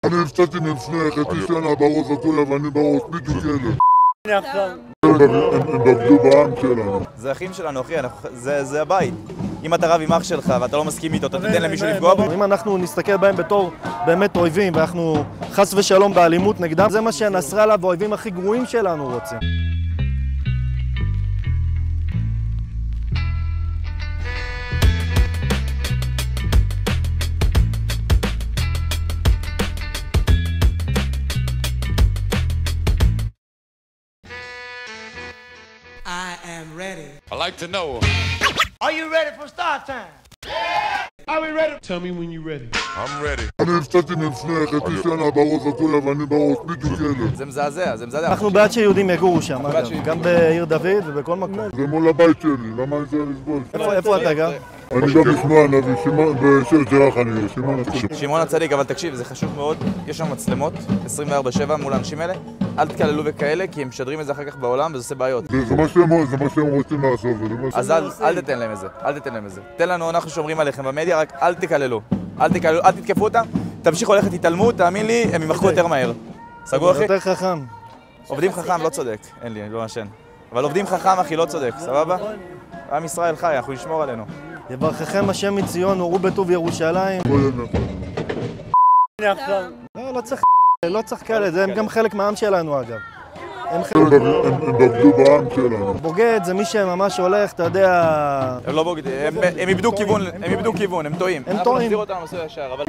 אני הפצעתי לפני חצי שנה בראש הכל אבנים בראש, בדיוק אלה. הם בגדו בעם שלנו. זה אחים שלנו, אחי, זה הבית. אם אתה רב עם אח שלך ואתה לא מסכים איתו, אתה תיתן למישהו לפגוע בו? אם אנחנו נסתכל בהם בתור באמת אויבים ואנחנו חס ושלום באלימות נגדם, זה מה שנסראללה והאויבים הכי גרועים שלנו רוצים. I am ready. I'd like to know. Are you ready for start time? Are we ready? Tell me when you're ready. I'm ready. אני הפצעתי לפני חצי שנה בראש הכל אבנים בראש, בדיוק אלה. זה מזעזע, זה מזעזע. אנחנו בעד שיהודים יגורו שם, אגב, גם בעיר דוד ובכל מקום. זה מול הבית שלי, למה אני צריך לסבול? איפה אתה גר? אני גם בשמוע הנביא, בשיר ג'רח אני, שמעון הצדיק. שמעון הצדיק, אבל תקשיב, זה חשוב מאוד, יש שם מצלמות 24/7 מול האנשים האלה, אל תקללו וכאלה, כי הם משדרים את זה אחר כך בעולם וזה עושה בעיות. זה מה שהם רוצים לעשות. אז אל תתן להם את זה, אל תתן להם את זה. תן לנו, אנחנו שומרים עליכם במדיה, רק אל תקללו. אל תקללו, אל תתקפו אותם, תמשיכו ללכת, תתעלמו, תאמין לי, הם ימחקו יותר מהר. סגור אחי? יותר חכם. עובדים חכם, לא צודק, אין לי, אני לא משן. אבל עובדים חכם אחי, לא צודק, סבבה? עם ישראל חי, אנחנו נשמור עלינו. יברככם השם מציון, וראו בטוב ירושלים. לא צריך כאלה, הם גם חלק מהעם שלנו אגב. הם בגדו בעם שלנו. בוגד זה מי שממש הולך, אתה יודע... הם לא בוגדים, הם איבדו כיוון, הם טועים. אנחנו נחזיר אותם למסלול ישר, אבל...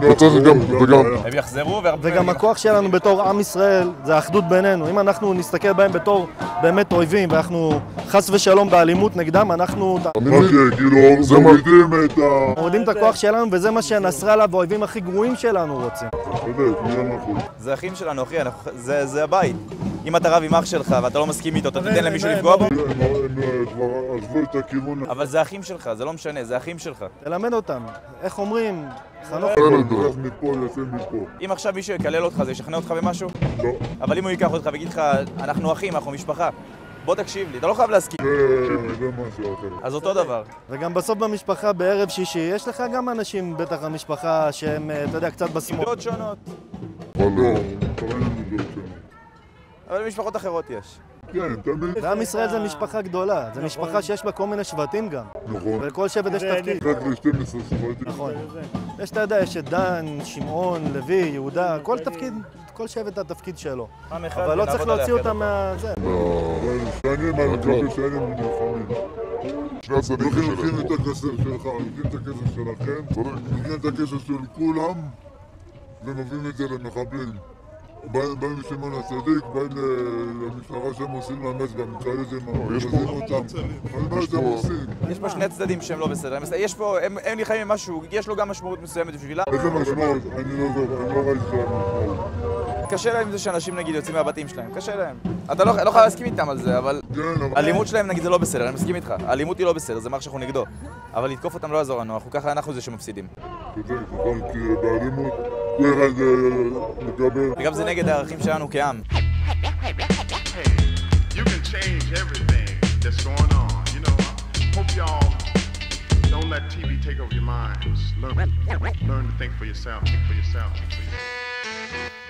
הם יחזרו וגם הכוח שלנו בתור עם ישראל זה האחדות בינינו. אם אנחנו נסתכל בהם בתור באמת אויבים ואנחנו חס ושלום באלימות נגדם, אנחנו... זה מורידים את ה... מורידים את הכוח שלנו וזה מה שנסראללה והאויבים הכי גרועים שלנו רוצים. זה אחים שלנו, אחי, זה הבית. אם אתה רב עם אח שלך ואתה לא מסכים איתו, אתה תיתן למישהו לפגוע בו? הם כבר עזבו את הכיוון. אבל זה אחים שלך, זה לא משנה, זה אחים שלך. תלמד אותם, איך אומרים? חנוך. מפה, יוצא מפה. אם עכשיו מישהו יקלל אותך, זה ישכנע אותך במשהו? לא. אבל אם הוא ייקח אותך ויגיד לך, אנחנו אחים, אנחנו משפחה, בוא תקשיב לי, אתה לא חייב להסכים. זה משהו אחר. אז אותו דבר. וגם בסוף במשפחה, בערב שישי, יש לך גם אנשים, בטח במשפחה, שהם, אתה יודע, קצת בשמאל. דעות שונות. אבל לא, קראנו דעות שונות. אבל במשפחות אחרות יש. כן, תמיד. ועם ישראל זה משפחה גדולה, זה משפחה שיש בה כל מיני שבטים גם. נכון. ולכל שבט יש תפקיד. רק ל-12 שבטים. נכון. יש, אתה יודע, יש את דן, שמעון, לוי, יהודה, כל תפקיד, כל שבט התפקיד שלו. אבל לא צריך להוציא אותם מהזה. שנים על גבי שנים נלחמים. שני הצדדים שלהם. לוקחים את הכסף שלך, לוקחים את הכסף שלכם, לוקחים את הכסף של כולם, ומביאים את זה למחבלים. באים לשמעון הצדיק, באים למשטרה שהם עושים למס במקרה הזה, מבזים אותם. אבל מה שאתם עושים? יש פה שני צדדים שהם לא בסדר. יש פה, הם נלחמים עם משהו, יש לו גם משמעות מסוימת בשבילה. איזה משמעות? אני לא ראיתי את המשמעות. קשה להם זה שאנשים נגיד יוצאים מהבתים שלהם, קשה להם. אתה לא חייב להסכים איתם על זה, אבל האלימות שלהם נגיד זה לא בסדר, אני מסכים איתך. האלימות היא לא בסדר, זה מה שאנחנו נגדו. אבל לתקוף אותם לא יעזור לנו, אנחנו זה שמפסידים. כי באלימות, וגם זה נגד הערכים שלנו כעם. You can change everything that's going on. You know, I hope y'all don't let TV take over your minds. Learn to think for yourself. Think for yourself.